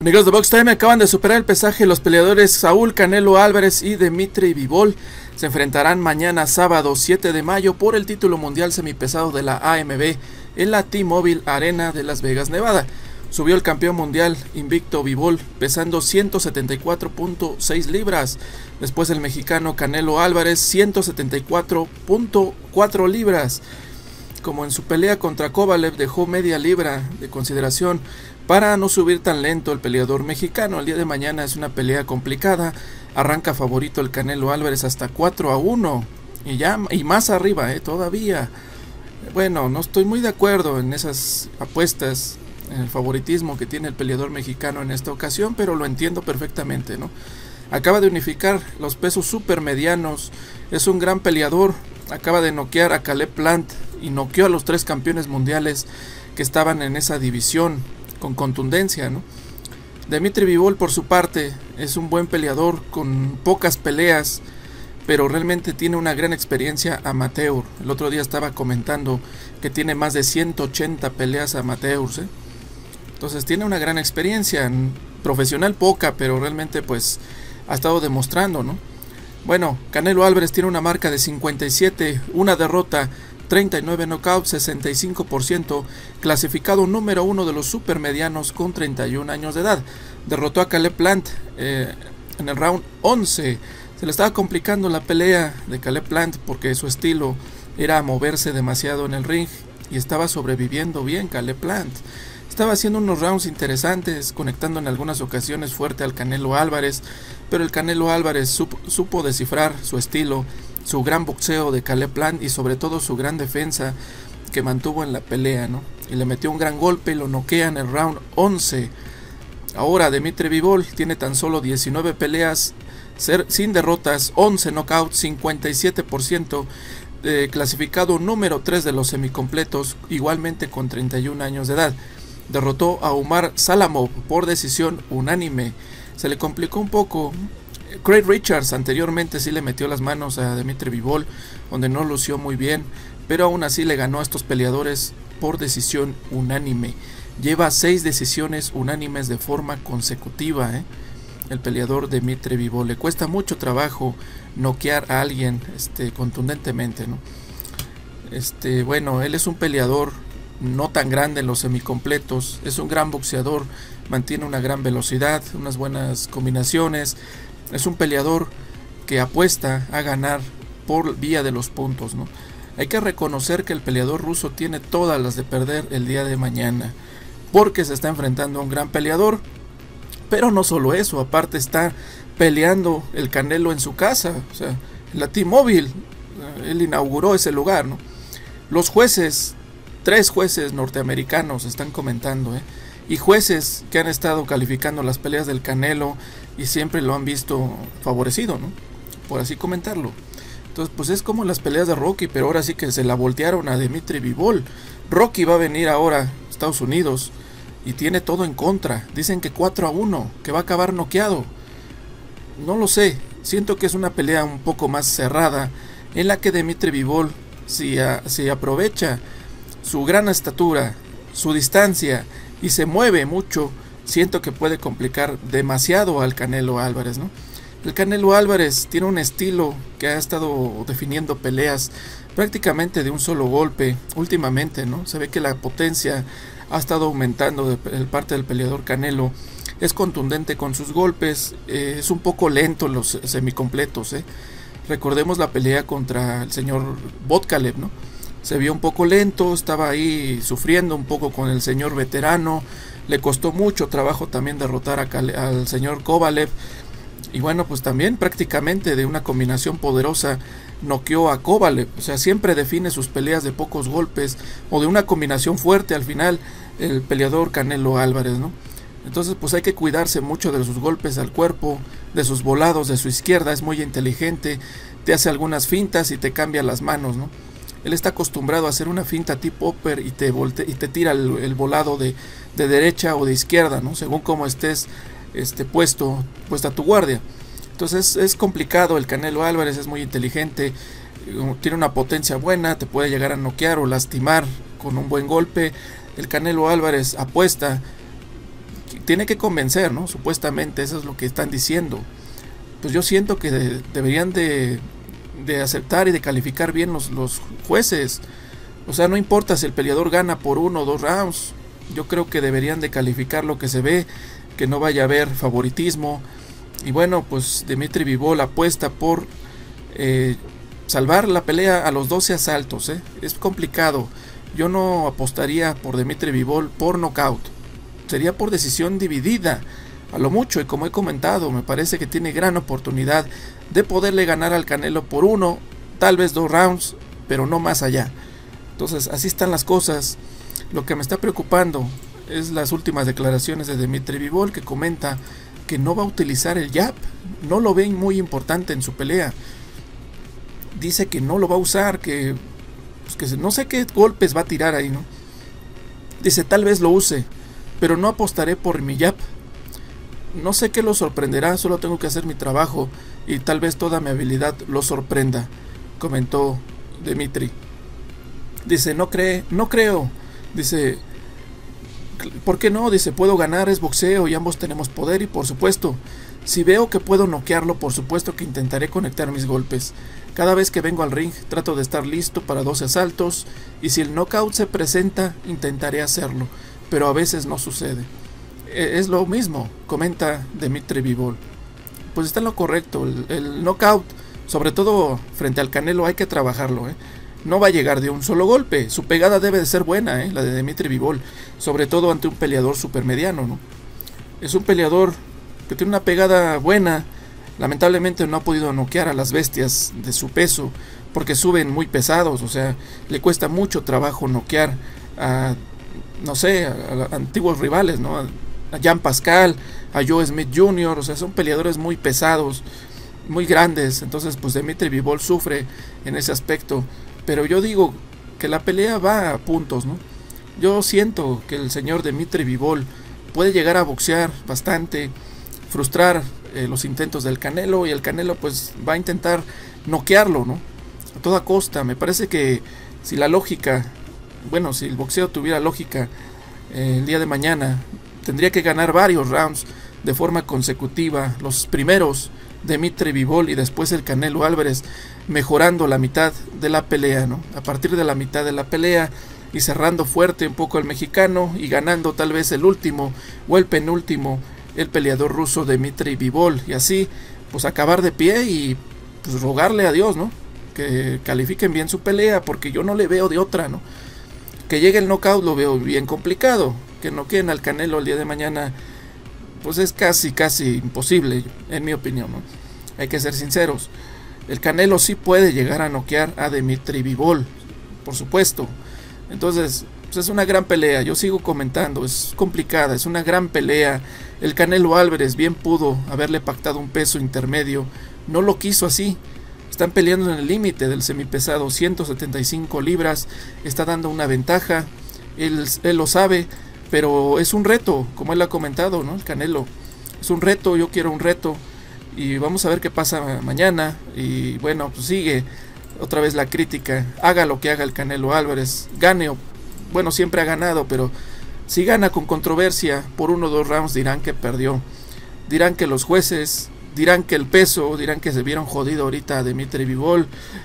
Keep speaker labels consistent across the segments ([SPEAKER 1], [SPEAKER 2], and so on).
[SPEAKER 1] Amigos de Box Time, acaban de superar el pesaje los peleadores Saúl Canelo Álvarez y Dimitri Bivol. Se enfrentarán mañana sábado 7 de mayo por el título mundial semipesado de la AMB en la T-Mobile Arena de Las Vegas, Nevada. Subió el campeón mundial invicto Bivol pesando 174.6 libras. Después el mexicano Canelo Álvarez 174.4 libras. Como en su pelea contra Kovalev dejó media libra de consideración para no subir tan lento el peleador mexicano. El día de mañana es una pelea complicada. Arranca favorito el Canelo Álvarez hasta 4-1 y más arriba todavía. Bueno, no estoy muy de acuerdo en esas apuestas, en el favoritismo que tiene el peleador mexicano en esta ocasión, pero lo entiendo perfectamente, ¿no? Acaba de unificar los pesos supermedianos, es un gran peleador, acaba de noquear a Caleb Plant y noqueó a los 3 campeones mundiales que estaban en esa división con contundencia, ¿no? Dimitri Bivol, por su parte, es un buen peleador con pocas peleas, pero realmente tiene una gran experiencia amateur. El otro día estaba comentando que tiene más de 180 peleas amateurs, ¿eh? Entonces tiene una gran experiencia, profesional poca, pero realmente pues ha estado demostrando, ¿no? Bueno, Canelo Álvarez tiene una marca de 57, una derrota, 39 knockouts, 65%, clasificado número 1 de los supermedianos con 31 años de edad. Derrotó a Caleb Plant en el round 11. Se le estaba complicando la pelea de Caleb Plant porque su estilo era moverse demasiado en el ring y estaba sobreviviendo bien Caleb Plant. Estaba haciendo unos rounds interesantes, conectando en algunas ocasiones fuerte al Canelo Álvarez, pero el Canelo Álvarez supo descifrar su estilo, su gran boxeo de Caleb Plant y sobre todo su gran defensa que mantuvo en la pelea, ¿no? Y le metió un gran golpe y lo noquea en el round 11. Ahora Dimitri Bivol tiene tan solo 19 peleas sin derrotas, 11 knockouts, 57%, clasificado número 3 de los semicompletos, igualmente con 31 años de edad. Derrotó a Umar Salamov por decisión unánime. Se le complicó un poco. Craig Richards anteriormente sí le metió las manos a Dimitri Bivol, donde no lució muy bien, pero aún así le ganó a estos peleadores por decisión unánime. Lleva 6 decisiones unánimes de forma consecutiva, el peleador Dimitri Bivol. Le cuesta mucho trabajo noquear a alguien contundentemente, ¿no? Bueno, él es un peleador no tan grande en los semicompletos, es un gran boxeador, mantiene una gran velocidad, unas buenas combinaciones, es un peleador que apuesta a ganar por vía de los puntos, ¿no? Hay que reconocer que el peleador ruso tiene todas las de perder el día de mañana, porque se está enfrentando a un gran peleador, pero no solo eso, aparte está peleando el Canelo en su casa, o sea, en la T-Mobile, él inauguró ese lugar, ¿no? Los jueces, 3 jueces norteamericanos están comentando, y jueces que han estado calificando las peleas del Canelo y siempre lo han visto favorecido, ¿no? Por así comentarlo. Entonces, pues es como las peleas de Rocky, pero ahora sí que se la voltearon a Dimitri Bivol. Rocky va a venir ahora a Estados Unidos y tiene todo en contra. Dicen que 4-1, que va a acabar noqueado. No lo sé, siento que es una pelea un poco más cerrada, en la que Dimitri Bivol, si aprovecha su gran estatura, su distancia y se mueve mucho, siento que puede complicar demasiado al Canelo Álvarez, ¿no? El Canelo Álvarez tiene un estilo que ha estado definiendo peleas prácticamente de un solo golpe últimamente, ¿no? Se ve que la potencia ha estado aumentando de parte del peleador Canelo. Es contundente con sus golpes, es un poco lento en los semicompletos, Recordemos la pelea contra el señor Kovalev, ¿no? Se vio un poco lento, estaba ahí sufriendo un poco con el señor veterano. Le costó mucho trabajo también derrotar al señor Kovalev. Y bueno, pues también prácticamente de una combinación poderosa noqueó a Kovalev. O sea, siempre define sus peleas de pocos golpes o de una combinación fuerte al final el peleador Canelo Álvarez, ¿no? Entonces pues hay que cuidarse mucho de sus golpes al cuerpo, de sus volados de su izquierda. Es muy inteligente, te hace algunas fintas y te cambia las manos, ¿no? Él está acostumbrado a hacer una finta tipo upper y te tira el volado de derecha o de izquierda, ¿no? Según como estés puesta tu guardia. Entonces es complicado. El Canelo Álvarez es muy inteligente, tiene una potencia buena, te puede llegar a noquear o lastimar con un buen golpe. El Canelo Álvarez apuesta tiene que convencer, ¿no? Supuestamente eso es lo que están diciendo. Pues yo siento que deberían de aceptar y de calificar bien los jueces. O sea, no importa si el peleador gana por 1 o 2 rounds. Yo creo que deberían de calificar lo que se ve, que no vaya a haber favoritismo. Y bueno, pues Dimitri Bivol apuesta por salvar la pelea a los 12 asaltos. Es complicado. Yo no apostaría por Dimitri Bivol por nocaut. Sería por decisión dividida, a lo mucho, y como he comentado, me parece que tiene gran oportunidad de poderle ganar al Canelo por 1, tal vez 2 rounds, pero no más allá. Entonces, así están las cosas. Lo que me está preocupando es las últimas declaraciones de Dimitri Bivol, que comenta que no va a utilizar el jab, no lo ven muy importante en su pelea. Dice que no lo va a usar, que no sé qué golpes va a tirar ahí, ¿no? Dice, tal vez lo use, pero no apostaré por mi jab. No sé qué lo sorprenderá, solo tengo que hacer mi trabajo y tal vez toda mi habilidad lo sorprenda, comentó Dimitri. Dice, no creo. Dice, ¿por qué no? Dice, puedo ganar, es boxeo y ambos tenemos poder y por supuesto, si veo que puedo noquearlo, por supuesto que intentaré conectar mis golpes. Cada vez que vengo al ring trato de estar listo para 12 asaltos y si el knockout se presenta, intentaré hacerlo, pero a veces no sucede. Es lo mismo, comenta Dimitri Bivol. Pues está en lo correcto, el knockout, sobre todo frente al Canelo, hay que trabajarlo, No va a llegar de un solo golpe, su pegada debe de ser buena, la de Dimitri Bivol, sobre todo ante un peleador supermediano, ¿no? Es un peleador que tiene una pegada buena, lamentablemente no ha podido noquear a las bestias de su peso, porque suben muy pesados, o sea, le cuesta mucho trabajo noquear a, no sé, a antiguos rivales, ¿no? A Jean Pascal, a Joe Smith Jr., o sea, son peleadores muy pesados, muy grandes. Entonces pues Dimitri Bivol sufre en ese aspecto, pero yo digo que la pelea va a puntos, ¿no? Yo siento que el señor Dimitri Bivol puede llegar a boxear bastante, frustrar los intentos del Canelo, y el Canelo pues va a intentar noquearlo, ¿no? A toda costa. Me parece que si la lógica, bueno, si el boxeo tuviera lógica, el día de mañana tendría que ganar varios rounds de forma consecutiva, los primeros Dimitri Bivol y después el Canelo Álvarez, mejorando la mitad de la pelea, ¿no? A partir de la mitad de la pelea y cerrando fuerte un poco el mexicano y ganando tal vez el último o el penúltimo el peleador ruso Dimitri Bivol, y así pues acabar de pie y pues rogarle a Dios, ¿no? Que califiquen bien su pelea, porque yo no le veo de otra, ¿no? Que llegue el knockout lo veo bien complicado, que noqueen al Canelo el día de mañana pues es casi imposible, en mi opinión, ¿no? Hay que ser sinceros. El Canelo sí puede llegar a noquear a Dimitri Bivol, por supuesto. Entonces, pues es una gran pelea, yo sigo comentando, es complicada, es una gran pelea. El Canelo Álvarez bien pudo haberle pactado un peso intermedio, no lo quiso así. Están peleando en el límite del semipesado, 175 libras, está dando una ventaja, él lo sabe, pero es un reto, como él ha comentado, ¿no? El Canelo, es un reto, yo quiero un reto, y vamos a ver qué pasa mañana. Y bueno, pues sigue otra vez la crítica, haga lo que haga el Canelo Álvarez, gane o, bueno, siempre ha ganado, pero si gana con controversia por 1 o 2 rounds dirán que perdió, dirán que los jueces, dirán que el peso, dirán que se vieron jodido ahorita a Dimitri Bivol.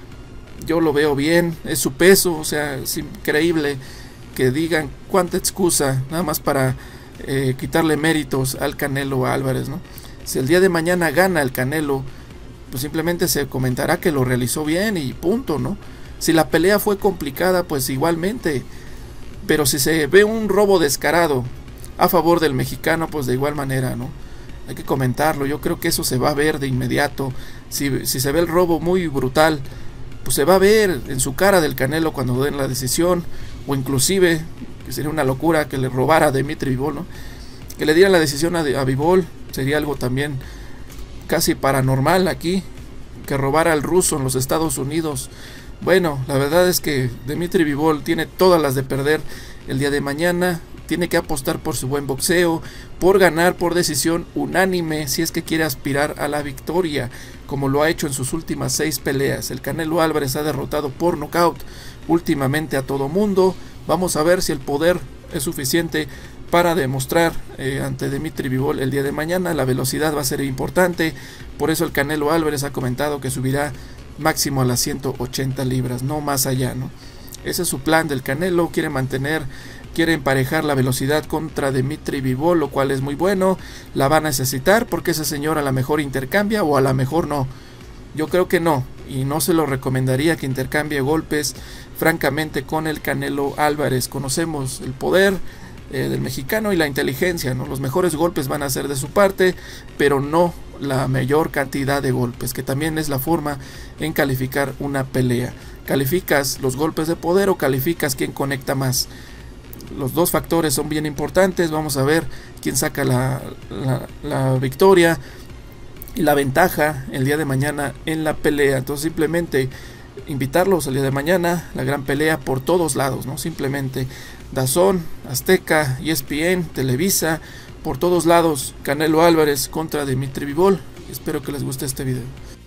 [SPEAKER 1] Yo lo veo bien, es su peso, o sea, es increíble que digan cuánta excusa nada más para quitarle méritos al Canelo Álvarez, ¿no? Si el día de mañana gana el Canelo, pues simplemente se comentará que lo realizó bien y punto, ¿no? Si la pelea fue complicada, pues igualmente, pero si se ve un robo descarado a favor del mexicano, pues de igual manera, ¿no? Hay que comentarlo, yo creo que eso se va a ver de inmediato. Si se ve el robo muy brutal, pues se va a ver en su cara del Canelo cuando den la decisión, o inclusive, que sería una locura que le robara a Dimitri Bivol, ¿no? Que le diera la decisión a Bivol, sería algo también casi paranormal aquí, que robara al ruso en los Estados Unidos. Bueno, la verdad es que Dimitri Bivol tiene todas las de perder el día de mañana. Tiene que apostar por su buen boxeo, por ganar por decisión unánime si es que quiere aspirar a la victoria, como lo ha hecho en sus últimas 6 peleas. El Canelo Álvarez ha derrotado por nocaut últimamente a todo mundo. Vamos a ver si el poder es suficiente para demostrar ante Dimitri Bivol el día de mañana. La velocidad va a ser importante, por eso el Canelo Álvarez ha comentado que subirá máximo a las 180 libras, no más allá, ¿no? Ese es su plan del Canelo, quiere emparejar la velocidad contra Dimitri Bivol, lo cual es muy bueno. La va a necesitar porque ese señor a lo mejor intercambia o a lo mejor no. Yo creo que no, y no se lo recomendaría que intercambie golpes francamente con el Canelo Álvarez. Conocemos el poder del mexicano y la inteligencia, ¿no? Los mejores golpes van a ser de su parte, pero no la mayor cantidad de golpes, que también es la forma en calificar una pelea. ¿Calificas los golpes de poder o calificas quién conecta más? Los dos factores son bien importantes. Vamos a ver quién saca la victoria y la ventaja el día de mañana en la pelea. Entonces simplemente invitarlos el día de mañana, la gran pelea por todos lados, ¿no? Simplemente DAZN, Azteca, ESPN, Televisa, por todos lados, Canelo Álvarez contra Dimitri Bivol. Espero que les guste este video.